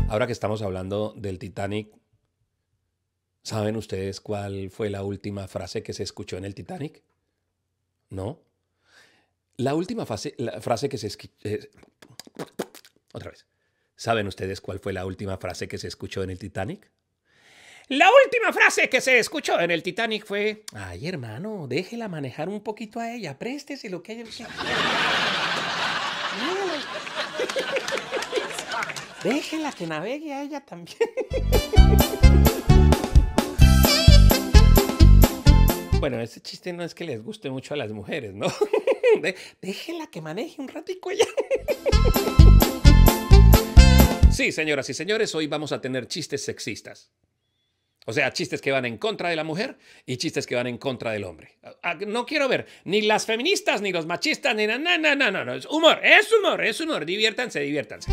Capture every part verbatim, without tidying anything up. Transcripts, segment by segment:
Ahora que estamos hablando del Titanic, ¿saben ustedes cuál fue la última frase que se escuchó en el Titanic? ¿No? La última frase, la frase que se escuchó... Eh, otra vez. ¿Saben ustedes cuál fue la última frase que se escuchó en el Titanic? La última frase que se escuchó en el Titanic fue: ay, hermano, déjela manejar un poquito a ella, préstese lo que ella... Déjela que navegue a ella también. Bueno, ese chiste no es que les guste mucho a las mujeres, ¿no? Déjela que maneje un ratico ella. Sí, señoras y señores, hoy vamos a tener chistes sexistas. O sea, chistes que van en contra de la mujer y chistes que van en contra del hombre. No quiero ver ni las feministas, ni los machistas, ni nada, no, no, no, no. Es humor, es humor, es humor. Diviértanse, diviértanse.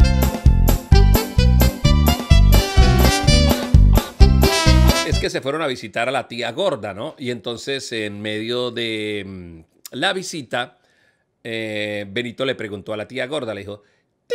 Es que se fueron a visitar a la tía gorda, ¿no? Y entonces, en medio de mmm, la visita, eh, Benito le preguntó a la tía gorda, le dijo: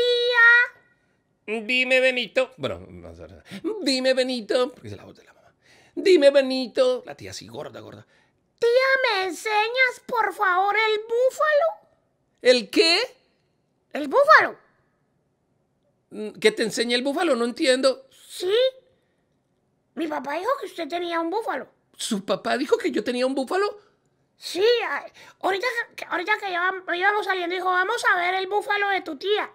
tía, dime, Benito. Bueno, dime, Benito, porque es la voz de la mamá. Dime, Benito. La tía así, gorda, gorda. Tía, ¿me enseñas, por favor, el búfalo? ¿El qué? El búfalo. ¿Que te enseñe el búfalo? No entiendo. Sí. Mi papá dijo que usted tenía un búfalo. ¿Su papá dijo que yo tenía un búfalo? Sí, ahorita, ahorita que íbamos saliendo, dijo: vamos a ver el búfalo de tu tía.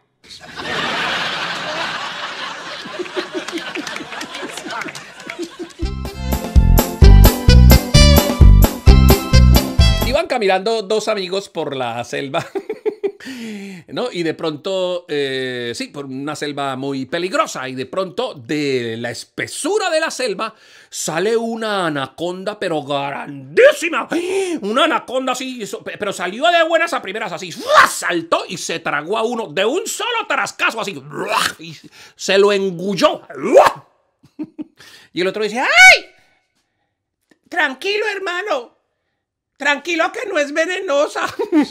Iban caminando dos amigos por la selva, ¿no? Y de pronto, eh, sí, por una selva muy peligrosa, y de pronto de la espesura de la selva sale una anaconda, pero grandísima. Una anaconda así, pero salió de buenas a primeras así, saltó y se tragó a uno de un solo tarascazo así, y se lo engulló. Y el otro dice: ¡ay! Tranquilo, hermano. Tranquilo, que no es venenosa.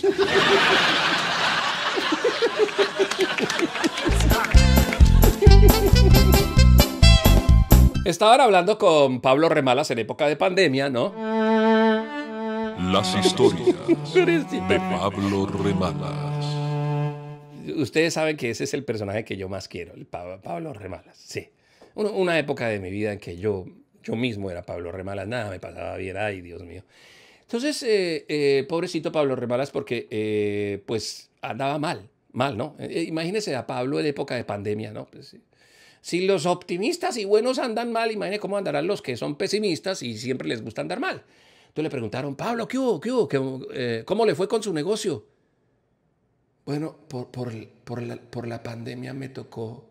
Estaban hablando con Pablo Remalas en época de pandemia, ¿no? Las historias de Pablo Remalas. Ustedes saben que ese es el personaje que yo más quiero, el Pablo Remalas, sí. Una época de mi vida en que yo, yo mismo era Pablo Remalas, nada me pasaba bien, ay, Dios mío. Entonces, eh, eh, pobrecito Pablo Remalas, porque eh, pues andaba mal, mal, ¿no? Eh, imagínese a Pablo en época de pandemia, ¿no? Pues, sí. Si los optimistas y buenos andan mal, imagínese cómo andarán los que son pesimistas y siempre les gusta andar mal. Entonces le preguntaron: Pablo, ¿qué hubo? ¿Qué hubo? ¿Qué, eh, ¿Cómo le fue con su negocio? Bueno, por, por, por, la, por la pandemia me tocó,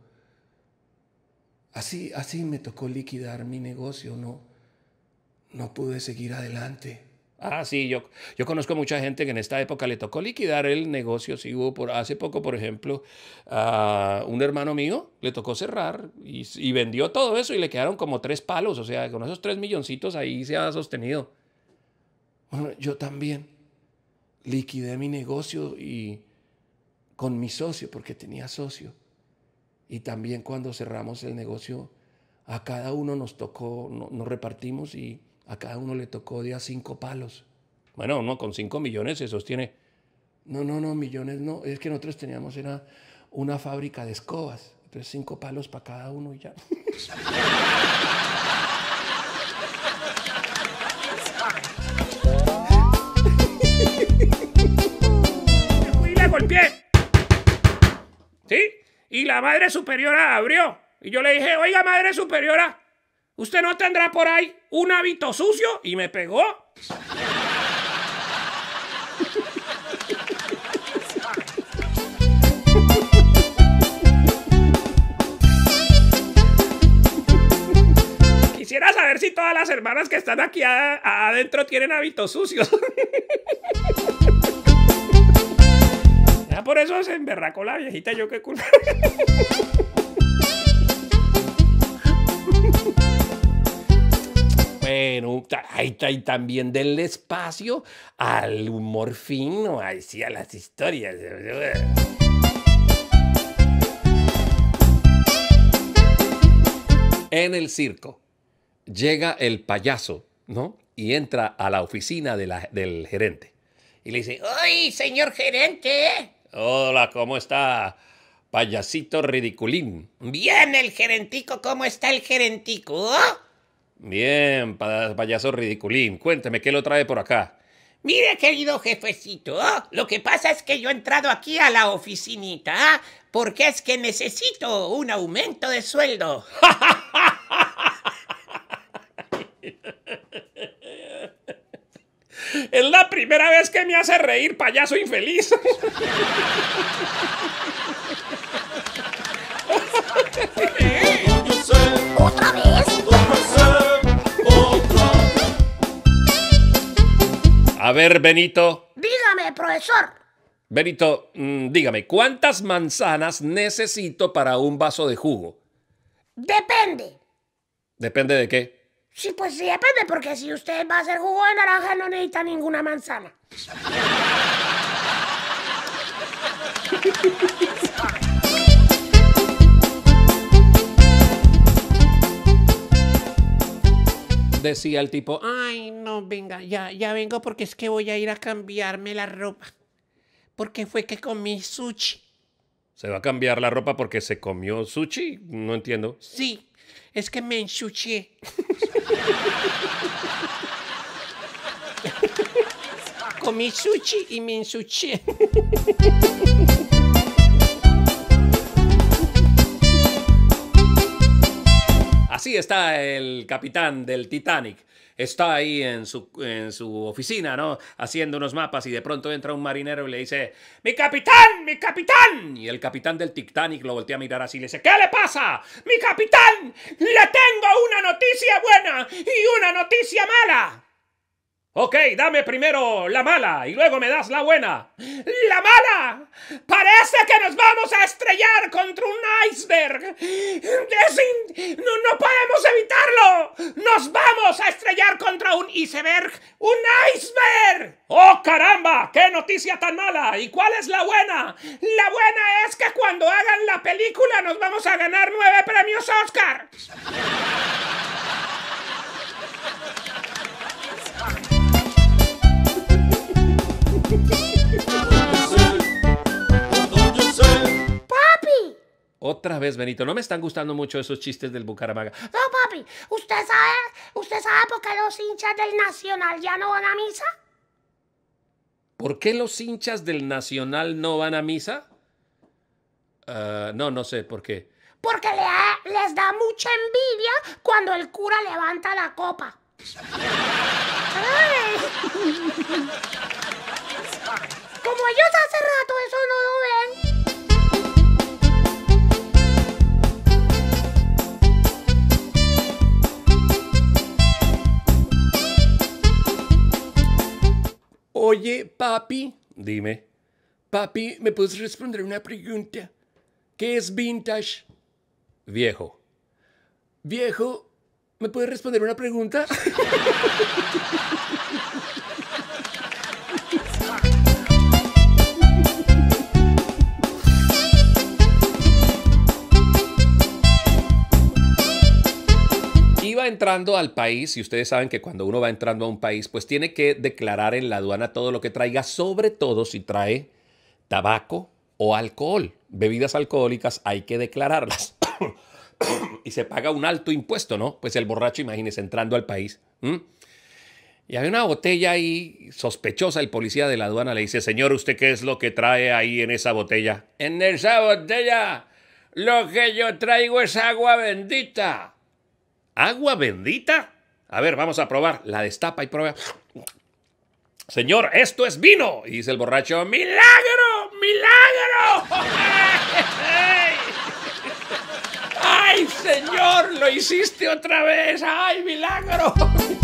así, así me tocó liquidar mi negocio, ¿no? No pude seguir adelante. Ah, sí, yo, yo conozco mucha gente que en esta época le tocó liquidar el negocio. Sí, hubo por, hace poco, por ejemplo, a un hermano mío le tocó cerrar y, y vendió todo eso y le quedaron como tres palos. O sea, con esos tres milloncitos ahí se ha sostenido. Bueno, yo también liquidé mi negocio y con mi socio, porque tenía socio. Y también cuando cerramos el negocio, a cada uno nos tocó, no, nos repartimos y a cada uno le tocó de a cinco palos. Bueno, uno con cinco millones se sostiene. No, no, no, millones no. Es que nosotros teníamos era una fábrica de escobas. Entonces cinco palos para cada uno y ya. Y la golpeé. ¿Sí? Y la madre superiora abrió. Y yo le dije: oiga, madre superiora, ¿usted no tendrá por ahí un hábito sucio? Y me pegó. Quisiera saber si todas las hermanas que están aquí a, a adentro tienen hábitos sucios. Ya por eso se emberracó la viejita, yo qué culpa. Bueno, ahí, ahí también denle espacio al humor fino, ahí sí, a las historias. En el circo llega el payaso, ¿no? Y entra a la oficina de la, del gerente. Y le dice, ¡ay, señor gerente! hola, ¿cómo está, payasito ridiculín? Bien, el gerentico, ¿cómo está el gerentico? Bien, pa payaso ridiculín. Cuénteme, ¿qué lo trae por acá? Mire, querido jefecito, lo que pasa es que yo he entrado aquí a la oficinita porque es que necesito un aumento de sueldo. Es la primera vez que me hace reír, payaso infeliz. ¿Otra vez? A ver, Benito. Dígame, profesor. Benito, mmm, dígame, ¿cuántas manzanas necesito para un vaso de jugo? Depende. ¿Depende de qué? Sí, pues sí, depende, porque si usted va a hacer jugo de naranja no necesita ninguna manzana. Decía el tipo, Ay, no, venga, ya, ya vengo porque es que voy a ir a cambiarme la ropa. Porque fue que comí sushi. ¿se va a cambiar la ropa porque se comió sushi? No entiendo. Sí, es que me ensucié. Comí sushi y me ensucié. Así está el capitán del Titanic. Está ahí en su, en su oficina, ¿no? Haciendo unos mapas y de pronto entra un marinero y le dice, ¡mi capitán! ¡Mi capitán! Y el capitán del Titanic lo voltea a mirar así y le dice, ¿qué le pasa? ¡Mi capitán! ¡Le tengo una noticia buena y una noticia mala! Ok, dame primero la mala y luego me das la buena. ¡La mala! Parece que nos vamos a estrellar contra un iceberg. Es in... no, no podemos evitarlo. Nos vamos a estrellar contra un iceberg. ¡Un iceberg! ¡Oh, caramba! ¡Qué noticia tan mala! ¿Y cuál es la buena? La buena es que cuando hagan la película nos vamos a ganar nueve premios Oscar. ¡Papi! Otra vez, Benito, no me están gustando mucho esos chistes del Bucaramanga. No, papi, ¿usted sabe, usted sabe por qué los hinchas del Nacional ya no van a misa? ¿Por qué los hinchas del Nacional no van a misa? Uh, no, no sé por qué. Porque le, les da mucha envidia cuando el cura levanta la copa. Ay. Como ellos hace rato eso no lo ven. Oye, papi, dime. Papi, ¿me puedes responder una pregunta? ¿Qué es vintage? Viejo. Viejo, ¿me puedes responder una pregunta? Iba entrando al país y ustedes saben que cuando uno va entrando a un país, pues tiene que declarar en la aduana todo lo que traiga, sobre todo si trae tabaco o alcohol. Bebidas alcohólicas hay que declararlas. Y se paga un alto impuesto, ¿no? Pues el borracho, imagínese, entrando al país. ¿Mm? Y hay una botella ahí sospechosa. El policía de la aduana le dice, señor, ¿usted qué es lo que trae ahí en esa botella? En esa botella lo que yo traigo es agua bendita. ¿Agua bendita? A ver, vamos a probar. La destapa y prueba. Señor, esto es vino. Y dice el borracho, ¡milagro! ¡Milagro! ¡Ay, señor! ¡Lo hiciste otra vez! ¡Ay, milagro!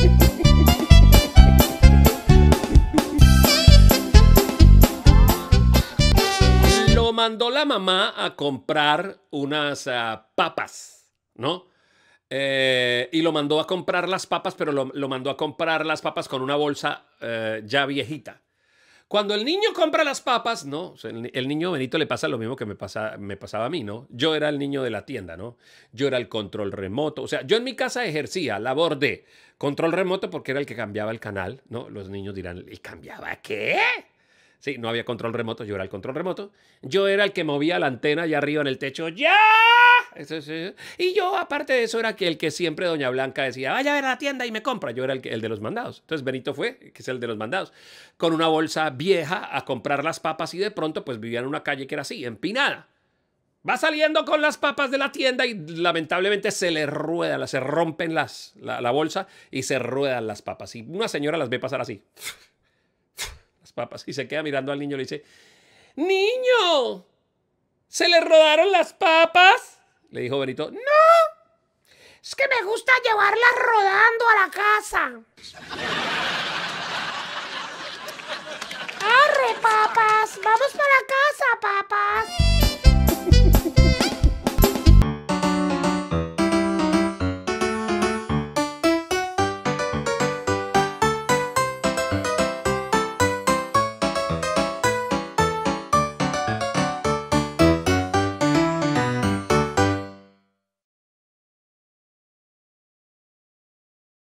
Lo mandó la mamá a comprar unas uh, papas, ¿no? Eh, y lo mandó a comprar las papas, pero lo, lo mandó a comprar las papas con una bolsa eh, ya viejita. Cuando el niño compra las papas, ¿no? O sea, el, el niño Benito le pasa lo mismo que me, pasa, me pasaba a mí, ¿no? Yo era el niño de la tienda, ¿no? Yo era el control remoto. O sea, yo en mi casa ejercía labor de control remoto porque era el que cambiaba el canal, ¿no? Los niños dirán, ¿y cambiaba qué? Sí, no había control remoto, yo era el control remoto. Yo era el que movía la antena allá arriba en el techo. ¡Ya! Eso, eso, eso. Y yo, aparte de eso, era que el que siempre doña Blanca decía, vaya a ver a la tienda y me compra. Yo era el, que, el de los mandados. Entonces Benito fue, que es el de los mandados, con una bolsa vieja a comprar las papas y de pronto pues vivía en una calle que era así, empinada. Va saliendo con las papas de la tienda y lamentablemente se le rueda, se rompen las, la, la bolsa y se ruedan las papas. Y una señora las ve pasar así. Las papas. Y se queda mirando al niño y le dice, ¡niño! ¿Se le rodaron las papas? Le dijo Benito, ¡no! Es que me gusta llevarlas rodando a la casa. ¡Arre, papas! ¡Vamos para la casa, papas!